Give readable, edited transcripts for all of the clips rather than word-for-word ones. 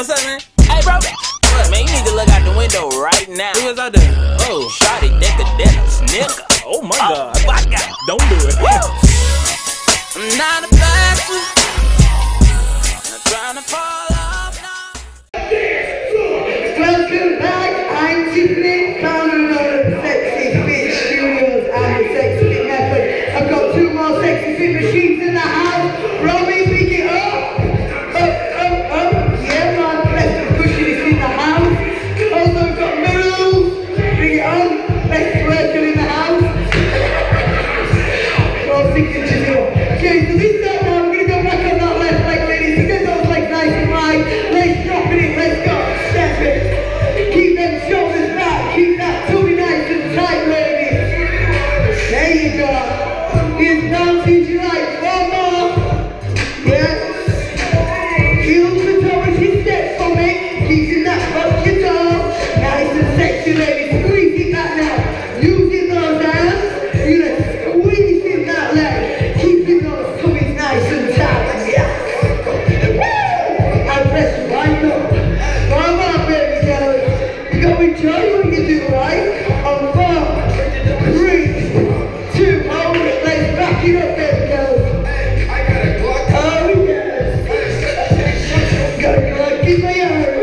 What's up, man? Hey, bro. What, man? You need to look out the window right now. Who was out there? Oh, Shotty, decadence, nigga. oh my God. My God. Don't do it. I'm not a bastard. Not trying to fall off now. Welcome back. I'm SXEFIT, founder of the SXEFIT Studios and the SXEFIT Method. I've got two more SXEFIT machines in the house. Robbie, pick it up. Yeah, man, best cushion is in the house. Also, we've got mirrors. Bring it on. Best worker in the house. All signatures here. Okay, so this time now, we're going to go back on that left leg, ladies. So get those legs nice and wide. Let's drop it in. Let's go. Step it. Keep them shoulders back. Keep that tummy nice and tight, ladies. There you go. Here's bouncing you like. One more. Yes. Heels to toe as you step for me. Keeping that posture tall. Nice and sexy, ladies. Squeezing that now. Using those hands. You're going to squeeze in that leg. Keeping those tummies nice and tight. Yeah. Woo! And press right up. Come on, baby girls. You got to enjoy what you do, right? On 4, 3, 2, hold it. Let's back it up, baby girls. Oh, yes. Gotta go, keep my arm.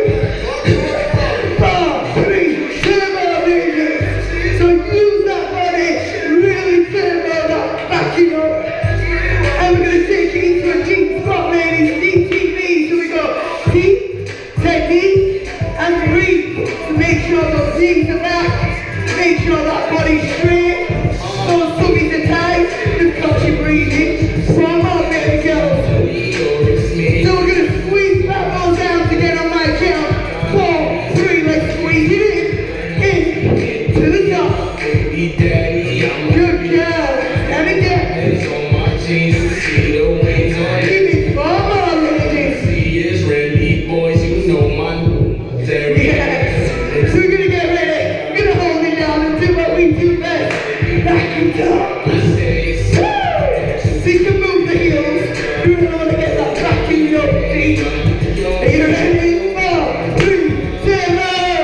4, 3, 2, more, baby. So use that body. Really turbo that, back it up. And we're going to take it into a deep spot, ladies. DTV. So we go deep, technique, and breathe. So make sure those knees are back. Make sure that body's straight. Those tummies are tight. Just got you breathing. One more, baby girls. So we're going to squeeze that ball down to get on my count. 4, 3, let's squeeze it in. To the top. Good girl. And again. Give me 4 more, ladies. Yes. So we're going to get ready. We're going to hold it down and do what we do best. Back and up. So you can move the heels. You don't want to get that back in your feet. Are you ready? 4, 3, 2,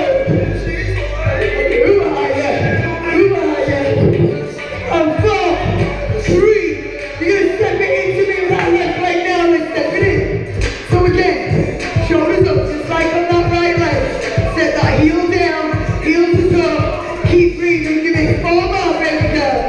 who are you? Who are you? On 4, 3. You're going to step it into me with that left leg now. Let's step it in. So again, shoulders up, just like on that right leg. Set that heel down, heel to toe. Keep breathing. Give me 4 more, baby girls.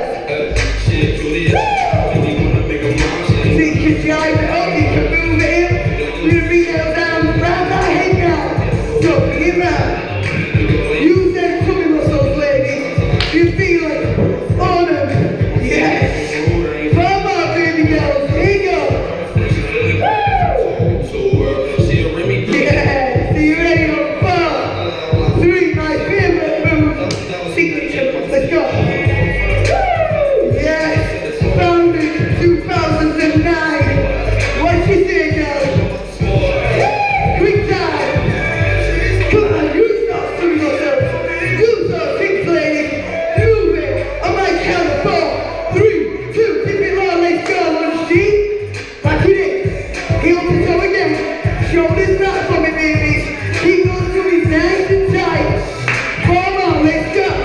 So you can jive it up, you can move it in. We're going to bring it down, round that head now. So bring it round. Use them tummy muscles, ladies. You feel it on them. Yes. 4 more, baby girls. Here you go. Yeah. So you ready on 4, 3, my favorite move. Signature. Let's go. Yes. Founded in 2009. What you say, girls? Quick time. Come on, use those tummy muscles. Use those hips, ladies. Move it. On my count of 4, 3, 2, keep it low. Let's go. Lunge deep. Back it in. Heel to toe again. Shoulders back for me, babies. Keep those tummies nice and tight. 4 more. Let's go.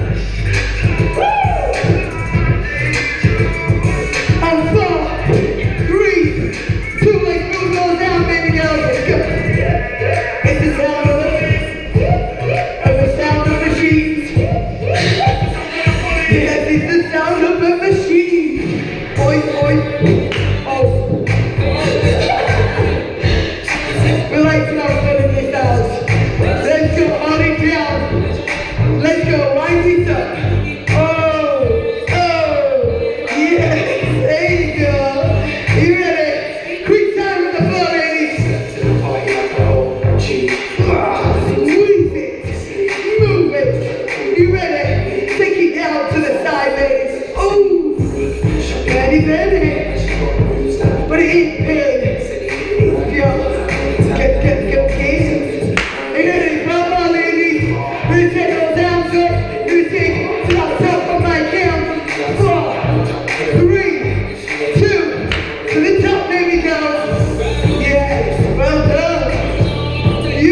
On 4, 3, 2, let's move those down, baby girls. Let's go. It's the sound of the sound of machines. Yes, it's the sound of a machine. Oi, oi. Oh. We like to have fun in this house. Let's go, hold it down. Let's go, wind it up. Yes, there you go. You ready? Quick time with the floor, ladies. Squeeze it. Move it. You ready? Take it down to the side, ladies. Oh, ready, ready. Put it in, pin. Get cases. Are you ready? Come on, ladies. We're going to take those arms up. We're going to take it to the top of my count. 4, 3, 2, to the top, baby girls. Yes, well done.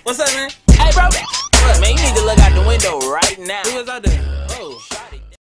What's up, man? Hey, bro. What, man? You need to look out the window